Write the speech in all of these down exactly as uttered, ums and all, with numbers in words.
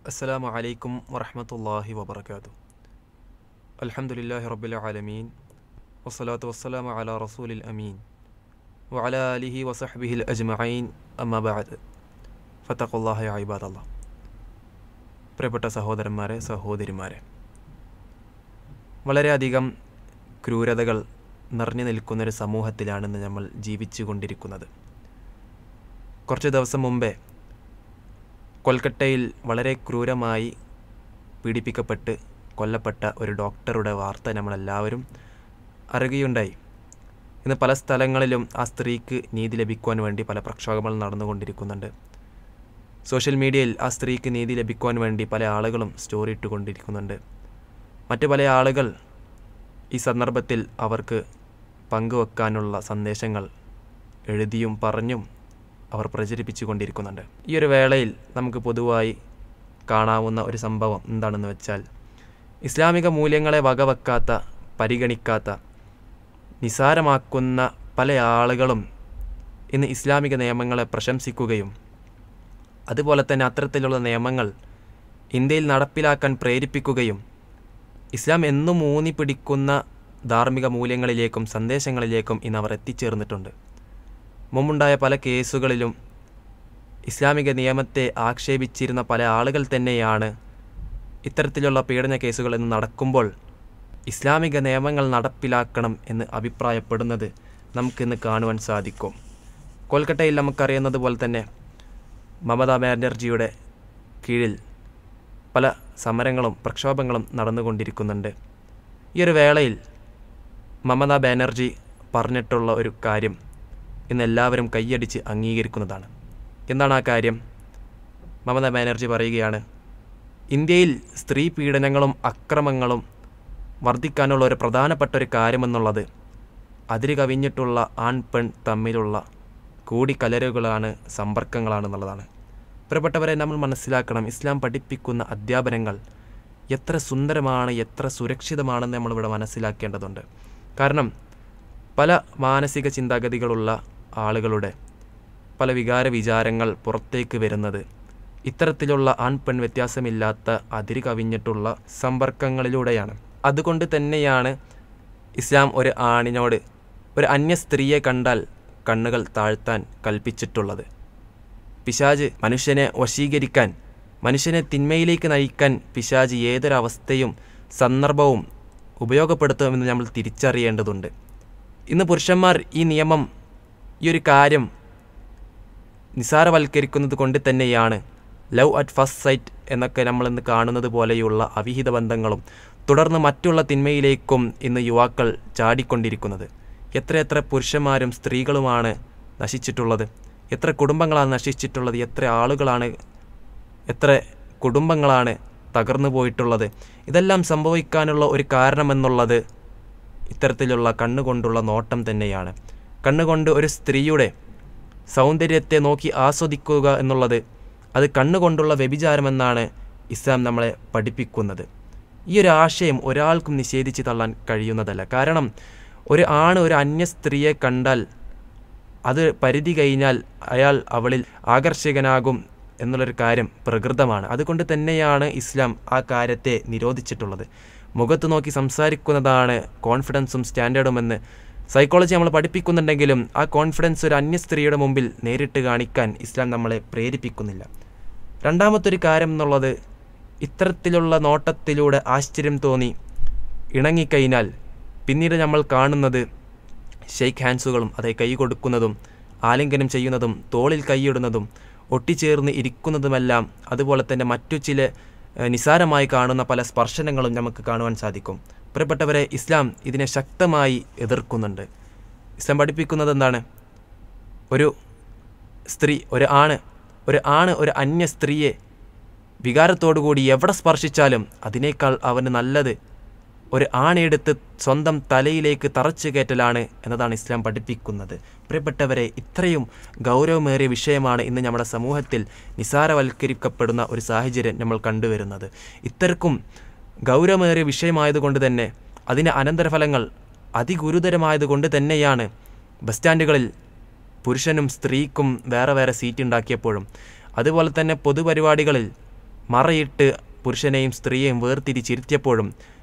السلام عليكم ورحمة الله وبركاته. الحمد لله رب العالمين والصلاة والسلام على رسول الأمين وعلى آله وصحبه الأجمعين أما بعد فاتقوا الله يا عباد الله. പ്രിയപ്പെട്ട സഹോദരന്മാരെ സഹോദരിമാരെ, വളരെയധികം ക്രൂരതകൾ നിറഞ്ഞു നിൽക്കുന്നൊരു സമൂഹത്തിലാണെന്ന് നമ്മൾ ജീവിച്ചു കൊണ്ടിരിക്കുന്നത്. കുറച്ച് ദിവസം മുമ്പേ കൊൽക്കട്ടയിൽ വളരെ ക്രൂരമായി പീഡിപ്പിക്കപ്പെട്ട് കൊല്ലപ്പെട്ട ഒരു ഡോക്ടറുടെ വാർത്ത നമ്മളെല്ലാവരും അറിയുകയുണ്ടായി. ഇന്ന് പല സ്ഥലങ്ങളിലും ആ സ്ത്രീക്ക് നീതി ലഭിക്കുവാൻ വേണ്ടി പല പ്രക്ഷോഭങ്ങൾ നടന്നുകൊണ്ടിരിക്കുന്നുണ്ട്. സോഷ്യൽ മീഡിയയിൽ ആ സ്ത്രീക്ക് നീതി ലഭിക്കുവാൻ വേണ്ടി പല ആളുകളും സ്റ്റോറി ഇട്ടുകൊണ്ടിരിക്കുന്നുണ്ട്. മറ്റു പല ആളുകൾ ഈ സന്ദർഭത്തിൽ അവർക്ക് പങ്കുവെക്കാനുള്ള സന്ദേശങ്ങൾ എഴുതിയും പറഞ്ഞും അവർ പ്രചരിപ്പിച്ചു കൊണ്ടിരിക്കുന്നുണ്ട്. ഈ ഒരു വേളയിൽ നമുക്ക് പൊതുവായി കാണാവുന്ന ഒരു സംഭവം എന്താണെന്ന് വെച്ചാൽ, ഇസ്ലാമിക മൂല്യങ്ങളെ വകവെക്കാത്ത, പരിഗണിക്കാത്ത, നിസാരമാക്കുന്ന പല ആളുകളും ഇന്ന് ഇസ്ലാമിക നിയമങ്ങളെ പ്രശംസിക്കുകയും അതുപോലെ തന്നെ അത്തരത്തിലുള്ള നിയമങ്ങൾ ഇന്ത്യയിൽ നടപ്പിലാക്കാൻ പ്രേരിപ്പിക്കുകയും ഇസ്ലാം എന്നും ഊന്നി പിടിക്കുന്ന ധാർമ്മിക മൂല്യങ്ങളിലേക്കും സന്ദേശങ്ങളിലേക്കും ഇന്ന് അവർ എത്തിച്ചേർന്നിട്ടുണ്ട്. മുമ്പുണ്ടായ പല കേസുകളിലും ഇസ്ലാമിക നിയമത്തെ ആക്ഷേപിച്ചിരുന്ന പല ആളുകൾ തന്നെയാണ് ഇത്തരത്തിലുള്ള പീഡന കേസുകൾ ഇന്ന് നടക്കുമ്പോൾ ഇസ്ലാമിക നിയമങ്ങൾ നടപ്പിലാക്കണം എന്ന് അഭിപ്രായപ്പെടുന്നത് നമുക്കിന്ന് കാണുവാൻ സാധിക്കും. കൊൽക്കട്ടയിൽ നമുക്കറിയുന്നത് പോലെ തന്നെ മമതാ ബാനർജിയുടെ കീഴിൽ പല സമരങ്ങളും പ്രക്ഷോഭങ്ങളും നടന്നുകൊണ്ടിരിക്കുന്നുണ്ട്. ഈ ഒരു വേളയിൽ മമതാ ബാനർജി പറഞ്ഞിട്ടുള്ള ഒരു കാര്യം ഇന്ന് എല്ലാവരും കൈയടിച്ച് അംഗീകരിക്കുന്നതാണ്. എന്താണ് ആ കാര്യം? മമതാ ബാനർജി പറയുകയാണ്, ഇന്ത്യയിൽ സ്ത്രീ പീഡനങ്ങളും അക്രമങ്ങളും വർദ്ധിക്കാനുള്ള ഒരു പ്രധാനപ്പെട്ട ഒരു കാര്യമെന്നുള്ളത് അതിര് കവിഞ്ഞിട്ടുള്ള ആൺ പെൺ തമ്മിലുള്ള കൂടിക്കലരുകളാണ്, സമ്പർക്കങ്ങളാണെന്നുള്ളതാണ്. പ്രിയപ്പെട്ടവരെ, നമ്മൾ മനസ്സിലാക്കണം, ഇസ്ലാം പഠിപ്പിക്കുന്ന അധ്യാപനങ്ങൾ എത്ര സുന്ദരമാണ്, എത്ര സുരക്ഷിതമാണെന്ന് നമ്മളിവിടെ മനസ്സിലാക്കേണ്ടതുണ്ട്. കാരണം പല മാനസിക ചിന്താഗതികളുള്ള ആളുകളുടെ പല വികാര വിചാരങ്ങൾ പുറത്തേക്ക് വരുന്നത് ഇത്തരത്തിലുള്ള ആൺ പെൺ വ്യത്യാസമില്ലാത്ത അതിര് കവിഞ്ഞിട്ടുള്ള സമ്പർക്കങ്ങളിലൂടെയാണ്. അതുകൊണ്ട് തന്നെയാണ് ഇസ്ലാം ഒരു ആണിനോട്, ഒരു അന്യ സ്ത്രീയെ കണ്ടാൽ കണ്ണുകൾ താഴ്ത്താൻ കൽപ്പിച്ചിട്ടുള്ളത്. പിശാച് മനുഷ്യനെ വശീകരിക്കാൻ, മനുഷ്യനെ തിന്മയിലേക്ക് നയിക്കാൻ പിശാച് ഏതൊരവസ്ഥയും സന്ദർഭവും ഉപയോഗപ്പെടുത്തുമെന്ന് നമ്മൾ തിരിച്ചറിയേണ്ടതുണ്ട്. ഇന്ന് പുരുഷന്മാർ ഈ നിയമം, ഈ ഒരു കാര്യം നിസാരവൽക്കരിക്കുന്നത് കൊണ്ട് തന്നെയാണ് ലവ് അറ്റ് ഫസ്റ്റ് സൈറ്റ് എന്നൊക്കെ നമ്മളിന്ന് കാണുന്നത് പോലെയുള്ള അവിഹിത ബന്ധങ്ങളും തുടർന്ന് മറ്റുള്ള തിന്മയിലേക്കും ഇന്ന് യുവാക്കൾ ചാടിക്കൊണ്ടിരിക്കുന്നത്. എത്രയെത്ര പുരുഷന്മാരും സ്ത്രീകളുമാണ് നശിച്ചിട്ടുള്ളത്, എത്ര കുടുംബങ്ങളാണ് നശിച്ചിട്ടുള്ളത്, എത്ര ആളുകളാണ്, എത്ര കുടുംബങ്ങളാണ് തകർന്നു പോയിട്ടുള്ളത്. ഇതെല്ലാം സംഭവിക്കാനുള്ള ഒരു കാരണമെന്നുള്ളത് ഇത്തരത്തിലുള്ള കണ്ണുകൊണ്ടുള്ള നോട്ടം തന്നെയാണ്. കണ്ണുകൊണ്ട് ഒരു സ്ത്രീയുടെ സൗന്ദര്യത്തെ നോക്കി ആസ്വദിക്കുക എന്നുള്ളത് അത് കണ്ണുകൊണ്ടുള്ള വ്യഭിചാരമെന്നാണ് ഇസ്ലാം നമ്മളെ പഠിപ്പിക്കുന്നത്. ഈ ഒരു ആശയം ഒരാൾക്കും നിഷേധിച്ച് തള്ളാൻ കഴിയുന്നതല്ല. കാരണം ഒരു ആണ് ഒരു അന്യ സ്ത്രീയെ കണ്ടാൽ അത് പരിധി കഴിഞ്ഞാൽ അയാൾ അവളിൽ ആകർഷകനാകും എന്നുള്ളൊരു കാര്യം പ്രകൃതമാണ്. അതുകൊണ്ട് തന്നെയാണ് ഇസ്ലാം ആ കാര്യത്തെ നിരോധിച്ചിട്ടുള്ളത്. മുഖത്ത് നോക്കി സംസാരിക്കുന്നതാണ് കോൺഫിഡൻസും സ്റ്റാൻഡേർഡുമെന്ന് സൈക്കോളജി നമ്മൾ പഠിപ്പിക്കുന്നുണ്ടെങ്കിലും ആ കോൺഫിഡൻസ് ഒരു അന്യ സ്ത്രീയുടെ മുമ്പിൽ നേരിട്ട് കാണിക്കാൻ ഇസ്ലാം നമ്മളെ പ്രേരിപ്പിക്കുന്നില്ല. രണ്ടാമത്തൊരു കാര്യം എന്നുള്ളത്, ഇത്തരത്തിലുള്ള നോട്ടത്തിലൂടെ ആശ്ചര്യം തോന്നി ഇണങ്ങിക്കഴിഞ്ഞാൽ പിന്നീട് നമ്മൾ കാണുന്നത് ഷെയ്ക്ക് ഹാൻഡ്സുകളും, അതേ കൈ കൊടുക്കുന്നതും ആലിംഗനം ചെയ്യുന്നതും തോളിൽ കൈയിടുന്നതും ഒട്ടിച്ചേർന്ന് ഇരിക്കുന്നതുമെല്ലാം, അതുപോലെ തന്നെ മറ്റു ചില നിസാരമായി കാണുന്ന പല സ്പർശനങ്ങളും നമുക്ക് കാണുവാൻ സാധിക്കും. പ്രിയപ്പെട്ടവരെ, ഇസ്ലാം ഇതിനെ ശക്തമായി എതിർക്കുന്നുണ്ട്. ഇസ്ലാം പഠിപ്പിക്കുന്നത് എന്താണ്? ഒരു സ്ത്രീ, ഒരു ആണ് ഒരു ആണ് ഒരു അന്യ സ്ത്രീയെ വികാരത്തോടുകൂടി എവിടെ സ്പർശിച്ചാലും അതിനേക്കാൾ അവന് നല്ലത് ഒരു ആണിയെടുത്ത് സ്വന്തം തലയിലേക്ക് തറച്ചു കയറ്റലാണ് എന്നതാണ് ഇസ്ലാം പഠിപ്പിക്കുന്നത്. പ്രിയപ്പെട്ടവരെ, ഇത്രയും ഗൗരവമേറിയ വിഷയമാണ് ഇന്ന് നമ്മുടെ സമൂഹത്തിൽ നിസാരവൽക്കരിക്കപ്പെടുന്ന ഒരു സാഹചര്യം നമ്മൾ കണ്ടുവരുന്നത്. ഇത്തരക്കും ഗൗരവമേറിയ വിഷയമായതുകൊണ്ട് തന്നെ അതിൻ്റെ അനന്തരഫലങ്ങൾ അതിഗുരുതരമായതുകൊണ്ട് തന്നെയാണ് ബസ് സ്റ്റാൻഡുകളിൽ പുരുഷനും സ്ത്രീക്കും വേറെ വേറെ സീറ്റ് ഉണ്ടാക്കിയപ്പോഴും അതുപോലെ തന്നെ പൊതുപരിപാടികളിൽ മറയിട്ട് പുരുഷനെയും സ്ത്രീയെയും വേർതിരിച്ചിരുത്തിയപ്പോഴും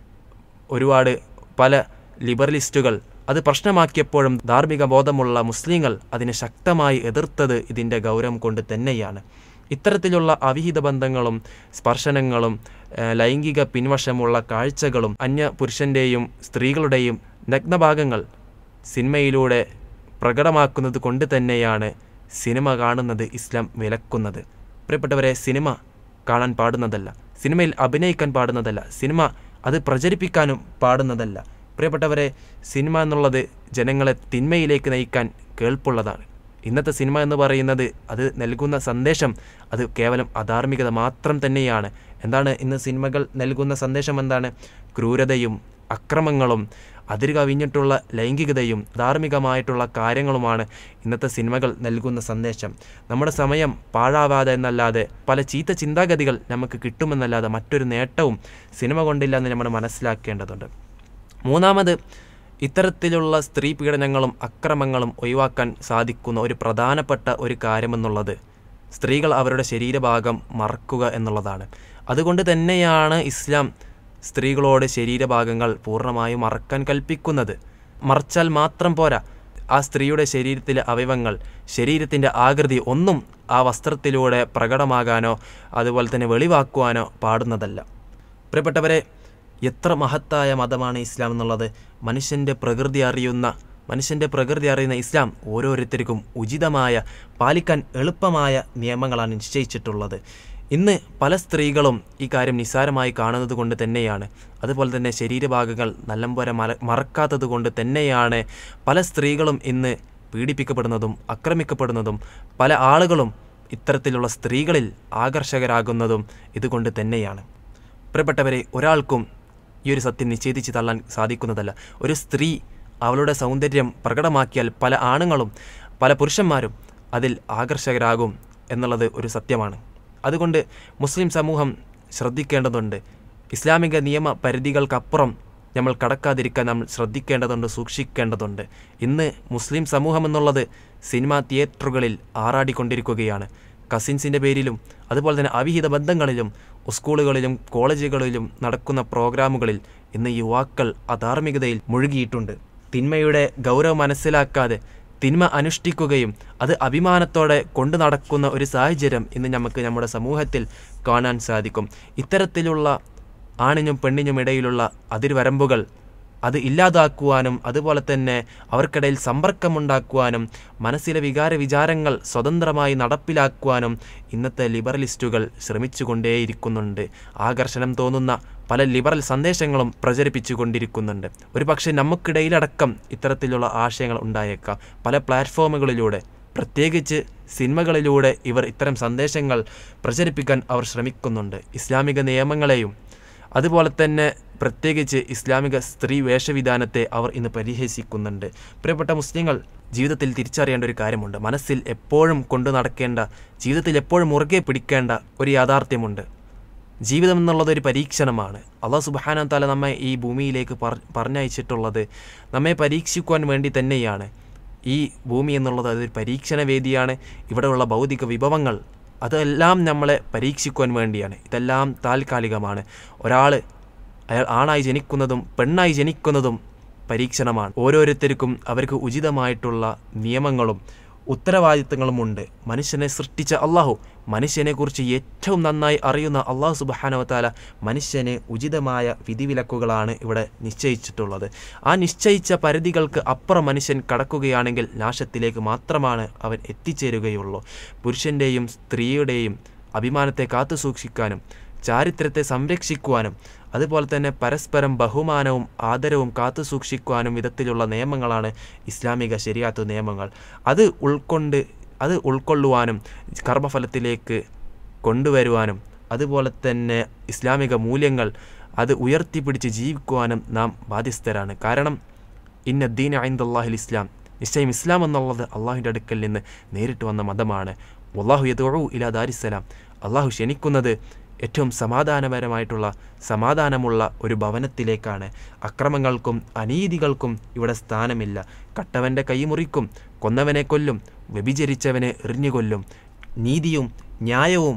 ഒരുപാട് പല ലിബറലിസ്റ്റുകൾ അത് പ്രശ്നമാക്കിയപ്പോഴും ധാർമ്മിക ബോധമുള്ള മുസ്ലിങ്ങൾ അതിനെ ശക്തമായി എതിർത്തത് ഇതിൻ്റെ ഗൗരവം കൊണ്ട് തന്നെയാണ്. ഇത്തരത്തിലുള്ള അവിഹിത ബന്ധങ്ങളും സ്പർശനങ്ങളും ലൈംഗിക പിൻവശമുള്ള കാഴ്ചകളും അന്യ പുരുഷൻ്റെയും സ്ത്രീകളുടെയും നഗ്നഭാഗങ്ങൾ സിനിമയിലൂടെ പ്രകടമാക്കുന്നത് കൊണ്ട് തന്നെയാണ് സിനിമ കാണുന്നത് ഇസ്ലാം വിലക്കുന്നത്. പ്രിയപ്പെട്ടവരെ, സിനിമ കാണാൻ പാടുന്നതല്ല, സിനിമയിൽ അഭിനയിക്കാൻ പാടുന്നതല്ല, സിനിമ അത് പ്രചരിപ്പിക്കാനും പാടുന്നതല്ല. പ്രിയപ്പെട്ടവരെ, സിനിമ എന്നുള്ളത് ജനങ്ങളെ തിന്മയിലേക്ക് നയിക്കാൻ കേൾപ്പുള്ളതാണ്. ഇന്നത്തെ സിനിമ എന്ന് പറയുന്നത് അത് നൽകുന്ന സന്ദേശം അത് കേവലം അധാർമികത മാത്രം തന്നെയാണ്. എന്താണ് ഇന്ന് സിനിമകൾ നൽകുന്ന സന്ദേശം? എന്താണ്? ക്രൂരതയും അക്രമങ്ങളും അതിര് കവിഞ്ഞിട്ടുള്ള ലൈംഗികതയും ധാർമ്മികമായിട്ടുള്ള കാര്യങ്ങളുമാണ് ഇന്നത്തെ സിനിമകൾ നൽകുന്ന സന്ദേശം. നമ്മുടെ സമയം പാഴാവാതെ എന്നല്ലാതെ പല ചീത്ത ചിന്താഗതികൾ നമുക്ക് കിട്ടുമെന്നല്ലാതെ മറ്റൊരു നേട്ടവും സിനിമ കൊണ്ടില്ല എന്ന് നമ്മൾ മനസ്സിലാക്കേണ്ടതുണ്ട്. മൂന്നാമത്, ഇത്തരത്തിലുള്ള സ്ത്രീ പീഡനങ്ങളും അക്രമങ്ങളും ഒഴിവാക്കാൻ സാധിക്കുന്ന ഒരു പ്രധാനപ്പെട്ട ഒരു കാര്യമെന്നുള്ളത് സ്ത്രീകൾ അവരുടെ ശരീരഭാഗം മറക്കുക എന്നുള്ളതാണ്. അതുകൊണ്ട് തന്നെയാണ് ഇസ്ലാം സ്ത്രീകളോട് ശരീരഭാഗങ്ങൾ പൂർണ്ണമായും മറക്കാൻ കൽപ്പിക്കുന്നത്. മറച്ചാൽ മാത്രം പോരാ, ആ സ്ത്രീയുടെ ശരീരത്തിലെ അവയവങ്ങൾ, ശരീരത്തിൻ്റെ ആകൃതി ഒന്നും ആ വസ്ത്രത്തിലൂടെ പ്രകടമാകാനോ അതുപോലെ തന്നെ വെളിവാക്കുവാനോ പാടുന്നതല്ല. പ്രിയപ്പെട്ടവരെ, എത്ര മഹത്തായ മതമാണ് ഇസ്ലാം എന്നുള്ളത്. മനുഷ്യൻ്റെ പ്രകൃതി അറിയുന്ന മനുഷ്യൻ്റെ പ്രകൃതി അറിയുന്ന ഇസ്ലാം ഓരോരുത്തർക്കും ഉചിതമായ പാലിക്കാൻ എളുപ്പമായ നിയമങ്ങളാണ് നിശ്ചയിച്ചിട്ടുള്ളത്. ഇന്ന് പല സ്ത്രീകളും ഈ കാര്യം നിസ്സാരമായി കാണുന്നത് കൊണ്ട് തന്നെയാണ്, അതുപോലെ തന്നെ ശരീരഭാഗങ്ങൾ നല്ലപോലെ മല മറക്കാത്തത് കൊണ്ട് തന്നെയാണ് പല സ്ത്രീകളും ഇന്ന് പീഡിപ്പിക്കപ്പെടുന്നതും ആക്രമിക്കപ്പെടുന്നതും പല ആളുകളും ഇത്തരത്തിലുള്ള സ്ത്രീകളിൽ ആകർഷകരാകുന്നതും ഇതുകൊണ്ട് തന്നെയാണ്. പ്രിയപ്പെട്ടവരെ, ഒരാൾക്കും ഈ ഒരു സത്യം നിഷേധിച്ച് തള്ളാൻ സാധിക്കുന്നതല്ല. ഒരു സ്ത്രീ അവളുടെ സൗന്ദര്യം പ്രകടമാക്കിയാൽ പല ആണുങ്ങളും പല പുരുഷന്മാരും അതിൽ ആകർഷകരാകും എന്നുള്ളത് ഒരു സത്യമാണ്. അതുകൊണ്ട് മുസ്ലിം സമൂഹം ശ്രദ്ധിക്കേണ്ടതുണ്ട്. ഇസ്ലാമിക നിയമ പരിധികൾക്കപ്പുറം നമ്മൾ കടക്കാതിരിക്കാൻ നമ്മൾ ശ്രദ്ധിക്കേണ്ടതുണ്ട്, സൂക്ഷിക്കേണ്ടതുണ്ട്. ഇന്ന് മുസ്ലിം സമൂഹം എന്നുള്ളത് സിനിമാ തിയേറ്ററുകളിൽ ആറാടിക്കൊണ്ടിരിക്കുകയാണ്. കസിൻസിൻ്റെ പേരിലും അതുപോലെ തന്നെ അവിഹിത ബന്ധങ്ങളിലും സ്കൂളുകളിലും കോളേജുകളിലും നടക്കുന്ന പ്രോഗ്രാമുകളിൽ ഇന്ന് യുവാക്കൾ അധാർമികതയിൽ മുഴുകിയിട്ടുണ്ട്. തിന്മയുടെ ഗൗരവം മനസ്സിലാക്കാതെ തിന്മ അനുഷ്ഠിക്കുകയും അത് അഭിമാനത്തോടെ കൊണ്ടു നടക്കുന്ന ഒരു സാഹചര്യം ഇന്ന് നമുക്ക് നമ്മുടെ സമൂഹത്തിൽ കാണാൻ സാധിക്കും. ഇത്തരത്തിലുള്ള ആണിനും പെണ്ണിനും ഇടയിലുള്ള അതിർവരമ്പുകൾ അത് ഇല്ലാതാക്കുവാനും അതുപോലെ തന്നെ അവർക്കിടയിൽ സമ്പർക്കമുണ്ടാക്കുവാനും മനസ്സിലെ വികാര വിചാരങ്ങൾ സ്വതന്ത്രമായി നടപ്പിലാക്കുവാനും ഇന്നത്തെ ലിബറലിസ്റ്റുകൾ ശ്രമിച്ചുകൊണ്ടേയിരിക്കുന്നുണ്ട്. ആകർഷണം തോന്നുന്ന പല ലിബറൽ സന്ദേശങ്ങളും പ്രചരിപ്പിച്ചു കൊണ്ടിരിക്കുന്നുണ്ട്. ഒരു പക്ഷേ നമുക്കിടയിലടക്കം ഇത്തരത്തിലുള്ള ആശയങ്ങൾ ഉണ്ടായേക്കാം. പല പ്ലാറ്റ്ഫോമുകളിലൂടെ പ്രത്യേകിച്ച് സിനിമകളിലൂടെ ഇവർ ഇത്തരം സന്ദേശങ്ങൾ പ്രചരിപ്പിക്കാൻ അവർ ശ്രമിക്കുന്നുണ്ട്. ഇസ്ലാമിക നിയമങ്ങളെയും അതുപോലെ തന്നെ പ്രത്യേകിച്ച് ഇസ്ലാമിക സ്ത്രീ വേഷവിധാനത്തെ അവർ ഇന്ന് പരിഹസിക്കുന്നുണ്ട്. പ്രിയപ്പെട്ട മുസ്ലിങ്ങൾ, ജീവിതത്തിൽ തിരിച്ചറിയേണ്ട ഒരു കാര്യമുണ്ട്. മനസ്സിൽ എപ്പോഴും കൊണ്ടു നടക്കേണ്ട, ജീവിതത്തിൽ എപ്പോഴും മുറുകെ പിടിക്കേണ്ട ഒരു യാഥാർത്ഥ്യമുണ്ട്. ജീവിതം എന്നുള്ളത് ഒരു പരീക്ഷണമാണ്. അല്ലാഹു സുബ്ഹാനഹു വ തആല നമ്മെ ഈ ഭൂമിയിലേക്ക് പറഞ്ഞയച്ചിട്ടുള്ളത് നമ്മെ പരീക്ഷിക്കുവാൻ വേണ്ടി തന്നെയാണ്. ഈ ഭൂമി എന്നുള്ളത് അതൊരു പരീക്ഷണ വേദിയാണ്. ഇവിടെയുള്ള ഭൗതിക വിഭവങ്ങൾ അതെല്ലാം നമ്മളെ പരീക്ഷിക്കുവാൻ വേണ്ടിയാണ്. ഇതെല്ലാം താൽക്കാലികമാണ്. ഒരാൾ അയാൾ ആണായി ജനിക്കുന്നതും പെണ്ണായി ജനിക്കുന്നതും പരീക്ഷണമാണ്. ഓരോരുത്തർക്കും അവർക്ക് ഉചിതമായിട്ടുള്ള നിയമങ്ങളും ഉത്തരവാദിത്തങ്ങളുമുണ്ട്. മനുഷ്യനെ സൃഷ്ടിച്ച അള്ളാഹു, മനുഷ്യനെക്കുറിച്ച് ഏറ്റവും നന്നായി അറിയുന്ന അള്ളാഹു സുബ്ഹാനഹു വ തആല മനുഷ്യന് ഉചിതമായ വിധിവിലക്കുകളാണ് ഇവിടെ നിശ്ചയിച്ചിട്ടുള്ളത്. ആ നിശ്ചയിച്ച പരിധികൾക്ക് അപ്പുറം മനുഷ്യൻ കടക്കുകയാണെങ്കിൽ നാശത്തിലേക്ക് മാത്രമാണ് അവൻ എത്തിച്ചേരുകയുള്ളൂ. പുരുഷൻ്റെയും സ്ത്രീയുടെയും അഭിമാനത്തെ കാത്തു സൂക്ഷിക്കാനും ചാരിത്രത്തെ സംരക്ഷിക്കുവാനും അതുപോലെ തന്നെ പരസ്പരം ബഹുമാനവും ആദരവും കാത്തു സൂക്ഷിക്കുവാനും വിധത്തിലുള്ള നിയമങ്ങളാണ് ഇസ്ലാമിക ശരീഅത്ത് നിയമങ്ങൾ. അത് ഉൾക്കൊണ്ട് അത് ഉൾക്കൊള്ളുവാനും കർമ്മഫലത്തിലേക്ക് കൊണ്ടുവരുവാനും അതുപോലെ തന്നെ ഇസ്ലാമിക മൂല്യങ്ങൾ അത് ഉയർത്തിപ്പിടിച്ച് ജീവിക്കുവാനും നാം ബാധ്യസ്ഥരാണ്. കാരണം ഇന്ന ദീന ഇൻദല്ലാഹിൽ ഇസ്ലാം, നിശ്ചയം ഇസ്ലാം എന്നുള്ളത് അള്ളാഹുവിൻ്റെ അടുക്കൽ നിന്ന് നേരിട്ട് വന്ന മതമാണ്. വല്ലാഹു യദ്ഉ ഇലാ ദാരിസ്സലാം, അള്ളാഹു ക്ഷണിക്കുന്നത് ഏറ്റവും സമാധാനപരമായിട്ടുള്ള സമാധാനമുള്ള ഒരു ഭവനത്തിലേക്കാണ്. അക്രമങ്ങൾക്കും അനീതികൾക്കും ഇവിടെ സ്ഥാനമില്ല. കട്ടവൻ്റെ കൈ മുറിക്കും, കൊന്നവനെ കൊല്ലും, വ്യഭിചരിച്ചവനെ എറിഞ്ഞുകൊല്ലും. നീതിയും ന്യായവും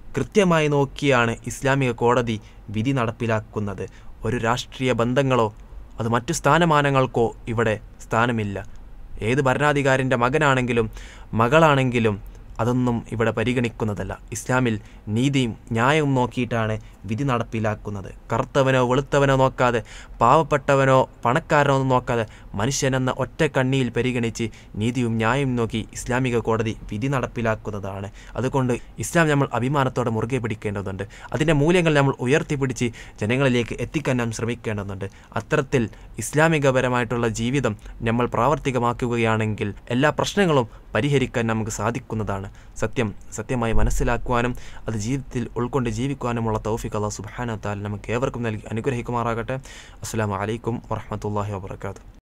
കൃത്യമായി നോക്കിയാണ് ഇസ്ലാമിക കോടതി വിധി നടപ്പിലാക്കുന്നത്. ഒരു രാഷ്ട്രീയ ബന്ധങ്ങളോ അത് മറ്റു സ്ഥാനമാനങ്ങൾക്കോ ഇവിടെ സ്ഥാനമില്ല. ഏത് ഭരണാധികാരിൻ്റെ മകനാണെങ്കിലും മകളാണെങ്കിലും അതൊന്നും ഇവിടെ പരിഗണിക്കുന്നതല്ല. ഇസ്ലാമിൽ നീതിയും ന്യായവും നോക്കിയിട്ടാണ് വിധി നടപ്പിലാക്കുന്നത്. കറുത്തവനോ വെളുത്തവനോ നോക്കാതെ, പാവപ്പെട്ടവനോ പണക്കാരനോ ഒന്നും നോക്കാതെ മനുഷ്യനെന്ന ഒറ്റ കണ്ണിയിൽ പരിഗണിച്ച് നീതിയും ന്യായവും നോക്കി ഇസ്ലാമിക കോടതി വിധി നടപ്പിലാക്കുന്നതാണ്. അതുകൊണ്ട് ഇസ്ലാം നമ്മൾ അഭിമാനത്തോടെ മുറുകെ പിടിക്കേണ്ടതുണ്ട്. അതിൻ്റെ മൂല്യങ്ങൾ നമ്മൾ ഉയർത്തിപ്പിടിച്ച് ജനങ്ങളിലേക്ക് എത്തിക്കാൻ നാം ശ്രമിക്കേണ്ടതുണ്ട്. അത്തരത്തിൽ ഇസ്ലാമികപരമായിട്ടുള്ള ജീവിതം നമ്മൾ പ്രാവർത്തികമാക്കുകയാണെങ്കിൽ എല്ലാ പ്രശ്നങ്ങളും പരിഹരിക്കാൻ നമുക്ക് സാധിക്കുന്നതാണ്. സത്യം സത്യമായി മനസ്സിലാക്കുവാനും അത് ജീവിതത്തിൽ ഉൾക്കൊണ്ട് ജീവിക്കുവാനുമുള്ള തൗഫീഖ് അല്ലാഹു സുബ്ഹാനഹു വ തആല നമുക്ക് ഏവർക്കും നൽകി അനുഗ്രഹിക്കുമാറാകട്ടെ. അസ്സലാമു അലൈക്കും വറഹ്മത്തുള്ളാഹി വബറകാതുഹു.